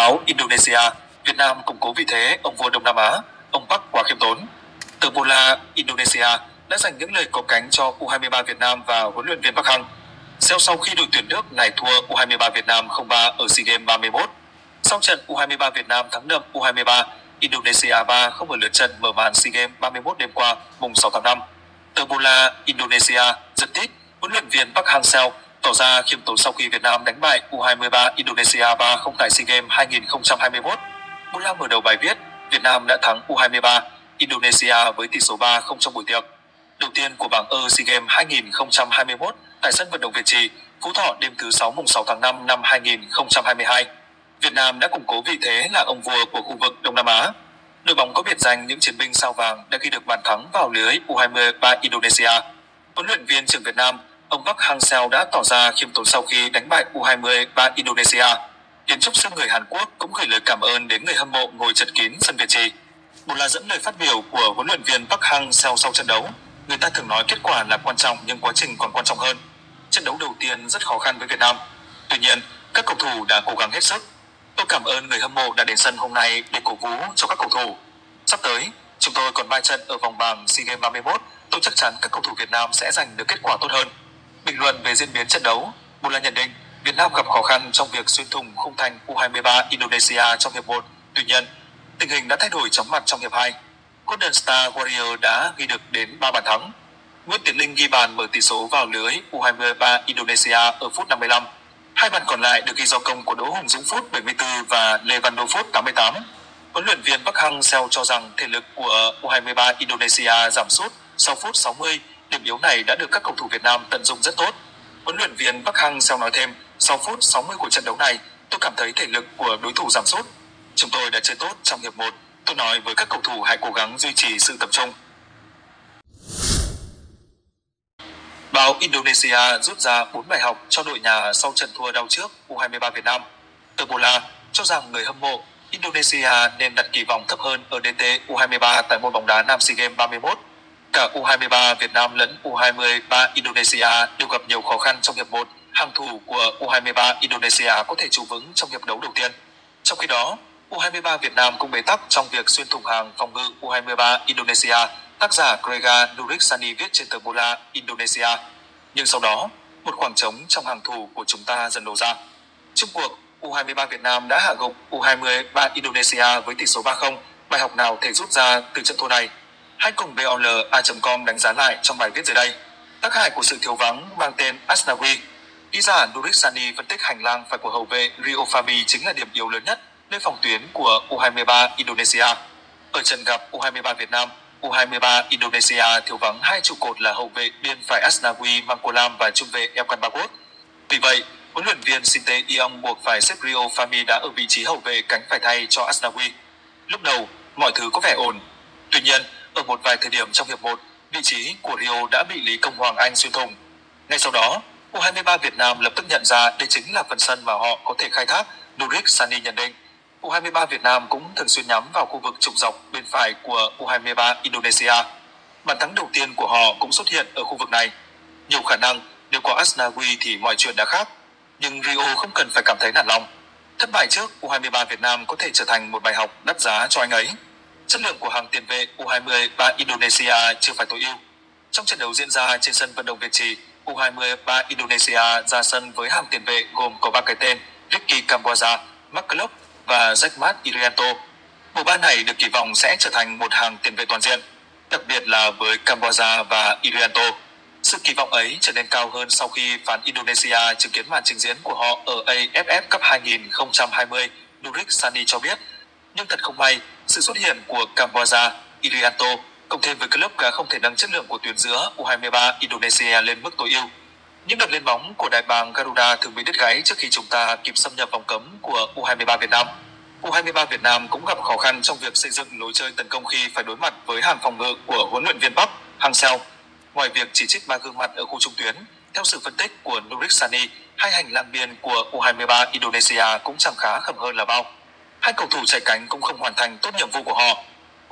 Báo Indonesia, Việt Nam củng cố vị thế ông vua Đông Nam Á, ông Park quá khiêm tốn. Tờ Bola Indonesia đã dành những lời có cánh cho U23 Việt Nam và huấn luyện viên Park Hang sau khi đội tuyển nước này thua U23 Việt Nam 0-3 ở SEA Games 31. Sau trận U23 Việt Nam thắng đậm U23, Indonesia 3 không ở lượt trận mở màn SEA Games 31 đêm qua, mùng 6 tháng 5. Tờ Bola Indonesia dẫn tít huấn luyện viên Park Hang-seo tỏ ra khiêm tốn sau khi Việt Nam đánh bại U23 Indonesia 3-0 tại SEA Games 2021. Bola mở đầu bài viết, Việt Nam đã thắng U23 Indonesia với tỷ số 3-0 trong buổi tiệc đầu tiên của bảng E SEA Games 2021 tại sân vận động Việt Trì, Phú Thọ đêm thứ 6 mùng 6 tháng 5 năm 2022. Việt Nam đã củng cố vị thế là ông vua của khu vực Đông Nam Á. Đội bóng có biệt danh những chiến binh sao vàng đã ghi được bàn thắng vào lưới U23 Indonesia. Huấn luyện viên trưởng Việt Nam, ông Park Hang-seo đã tỏ ra khiêm tốn sau khi đánh bại U23 Indonesia. Kiến trúc sư người Hàn Quốc cũng gửi lời cảm ơn đến người hâm mộ ngồi chật kín sân Việt Trì. Một là dẫn lời phát biểu của huấn luyện viên Park Hang-seo sau trận đấu. Người ta thường nói kết quả là quan trọng nhưng quá trình còn quan trọng hơn. Trận đấu đầu tiên rất khó khăn với Việt Nam. Tuy nhiên, các cầu thủ đã cố gắng hết sức. Tôi cảm ơn người hâm mộ đã đến sân hôm nay để cổ vũ cho các cầu thủ. Sắp tới, chúng tôi còn 3 trận ở vòng bảng SEA Games 31. Tôi chắc chắn các cầu thủ Việt Nam sẽ giành được kết quả tốt hơn. Bình luận về diễn biến trận đấu, Bola nhận định Việt Nam gặp khó khăn trong việc xuyên thủng khung thành U23 Indonesia trong hiệp 1. Tuy nhiên, tình hình đã thay đổi chóng mặt trong hiệp 2. Golden Star Warrior đã ghi được đến 3 bàn thắng. Nguyễn Tiến Linh ghi bàn mở tỷ số vào lưới U23 Indonesia ở phút 55. Hai bàn còn lại được ghi do công của Đỗ Hùng Dũng phút 74 và Lê Văn Đô phút 88. Huấn luyện viên Park Hang-seo cho rằng thể lực của U23 Indonesia giảm sút sau phút 60. Điểm yếu này đã được các cầu thủ Việt Nam tận dụng rất tốt. Huấn luyện viên Park Hang-seo nói thêm, sau phút 60 của trận đấu này, tôi cảm thấy thể lực của đối thủ giảm sút. Chúng tôi đã chơi tốt trong hiệp 1. Tôi nói với các cầu thủ hãy cố gắng duy trì sự tập trung. Báo Indonesia rút ra 4 bài học cho đội nhà sau trận thua đau trước U23 Việt Nam. Tờ Bola cho rằng người hâm mộ Indonesia nên đặt kỳ vọng thấp hơn ở DT U23 tại môn bóng đá nam SEA Games 31. Cả U23 Việt Nam lẫn U23 Indonesia đều gặp nhiều khó khăn trong hiệp 1. Hàng thủ của U23 Indonesia có thể trụ vững trong hiệp đấu đầu tiên. Trong khi đó, U23 Việt Nam cũng bế tắc trong việc xuyên thủng hàng phòng ngự U23 Indonesia, tác giả Grega Nuriksani viết trên tờ Bola Indonesia. Nhưng sau đó, một khoảng trống trong hàng thủ của chúng ta dần lộ ra. Chung cuộc, U23 Việt Nam đã hạ gục U23 Indonesia với tỷ số 3-0. Bài học nào thể rút ra từ trận thua này? Hãy cùng bola.com đánh giá lại trong bài viết dưới đây. Tác hại của sự thiếu vắng mang tên Asnawi. Ký giả Nuriksani phân tích hành lang phải của hậu vệ Rio Fahmi chính là điểm yếu lớn nhất nơi phòng tuyến của U23 Indonesia. Ở trận gặp U23 Việt Nam, U23 Indonesia thiếu vắng hai trụ cột là hậu vệ biên phải Asnawi Mangkulam và trung vệ Elkan Bagot. Vì vậy, huấn luyện viên Sinte Iong buộc phải xếp Rio Fahmi đá ở vị trí hậu vệ cánh phải thay cho Asnawi. Lúc đầu, mọi thứ có vẻ ổn. Tuy nhiên, ở một vài thời điểm trong hiệp 1, vị trí của Rio đã bị Lý Công Hoàng Anh xuyên thủng. Ngay sau đó, U23 Việt Nam lập tức nhận ra đây chính là phần sân mà họ có thể khai thác, Nuriksani nhận định. U23 Việt Nam cũng thường xuyên nhắm vào khu vực trục dọc bên phải của U23 Indonesia. Bàn thắng đầu tiên của họ cũng xuất hiện ở khu vực này. Nhiều khả năng nếu có Asnawi thì mọi chuyện đã khác. Nhưng Rio không cần phải cảm thấy nản lòng. Thất bại trước U23 Việt Nam có thể trở thành một bài học đắt giá cho anh ấy. Chất lượng của hàng tiền vệ U23 Indonesia chưa phải tối ưu. Trong trận đấu diễn ra trên sân vận động Việt Trì, U23 Indonesia ra sân với hàng tiền vệ gồm có 3 cái tên Ricky Kambuaya, Mark Klopp và Jackmat Irianto. Bộ ba này được kỳ vọng sẽ trở thành một hàng tiền vệ toàn diện, đặc biệt là với Kambuaya và Irianto. Sự kỳ vọng ấy trở nên cao hơn sau khi phán Indonesia chứng kiến màn trình diễn của họ ở AFF Cup 2020, Nuriksani cho biết. Nhưng thật không may, sự xuất hiện của Kambuaya, Irianto cộng thêm với club đã không thể nâng chất lượng của tuyến giữa U23 Indonesia lên mức tối ưu. Những đợt lên bóng của đại bàng Garuda thường bị đứt gãy trước khi chúng ta kịp xâm nhập vòng cấm của U23 Việt Nam. U23 Việt Nam cũng gặp khó khăn trong việc xây dựng lối chơi tấn công khi phải đối mặt với hàng phòng ngự của huấn luyện viên Park Hang-seo. Ngoài việc chỉ trích ba gương mặt ở khu trung tuyến, theo sự phân tích của Nuriksani, hai hành lang biên của U23 Indonesia cũng chẳng khá khẩm hơn là bao. Hai cầu thủ chạy cánh cũng không hoàn thành tốt nhiệm vụ của họ.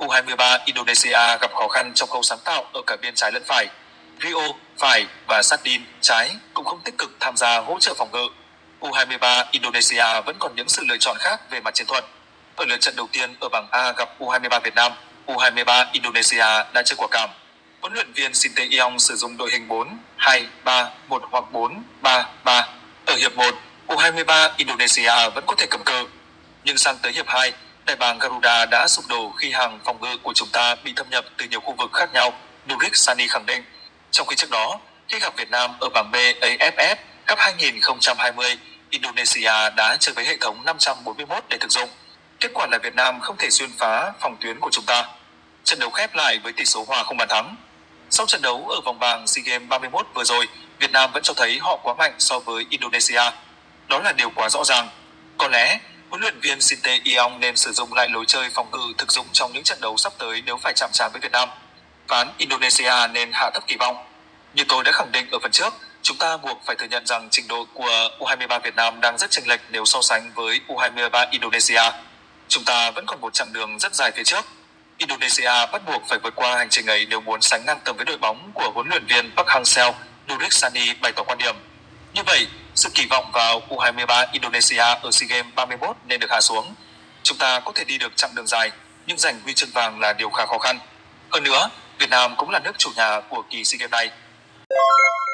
U23 Indonesia gặp khó khăn trong khâu sáng tạo ở cả biên trái lẫn phải. Rio phải và Sardin trái cũng không tích cực tham gia hỗ trợ phòng ngự. U23 Indonesia vẫn còn những sự lựa chọn khác về mặt chiến thuật. Ở lượt trận đầu tiên ở bảng A gặp U23 Việt Nam, U23 Indonesia đã chơi quả cảm. Huấn luyện viên Sinte Iong sử dụng đội hình 4-2-3-1 hoặc 4-3-3. Ở hiệp 1, U23 Indonesia vẫn có thể cầm cự. Nhưng sang tới hiệp 2, đại bàng Garuda đã sụp đổ khi hàng phòng ngự của chúng ta bị thâm nhập từ nhiều khu vực khác nhau, Nuric Sani khẳng định. Trong khi trước đó, khi gặp Việt Nam ở bảng B AFF Cup 2020, Indonesia đã chơi với hệ thống 541 để thực dụng. Kết quả là Việt Nam không thể xuyên phá phòng tuyến của chúng ta. Trận đấu khép lại với tỷ số hòa không bàn thắng. Sau trận đấu ở vòng bảng SEA Games 31 vừa rồi, Việt Nam vẫn cho thấy họ quá mạnh so với Indonesia. Đó là điều quá rõ ràng. Có lẽ, huấn luyện viên Sinte Iong nên sử dụng lại lối chơi phòng ngự thực dụng trong những trận đấu sắp tới nếu phải chạm trán với Việt Nam. Phán Indonesia nên hạ thấp kỳ vọng. Như tôi đã khẳng định ở phần trước, chúng ta buộc phải thừa nhận rằng trình độ của U23 Việt Nam đang rất chênh lệch nếu so sánh với U23 Indonesia. Chúng ta vẫn còn một chặng đường rất dài phía trước. Indonesia bắt buộc phải vượt qua hành trình ấy nếu muốn sánh ngang tầm với đội bóng của huấn luyện viên Park Hang-seo, Nuric Sani bày tỏ quan điểm. Như vậy, sự kỳ vọng vào U23 Indonesia ở SEA Games 31 nên được hạ xuống. Chúng ta có thể đi được chặng đường dài, nhưng giành huy chương vàng là điều khá khó khăn. Hơn nữa, Việt Nam cũng là nước chủ nhà của kỳ SEA Games này.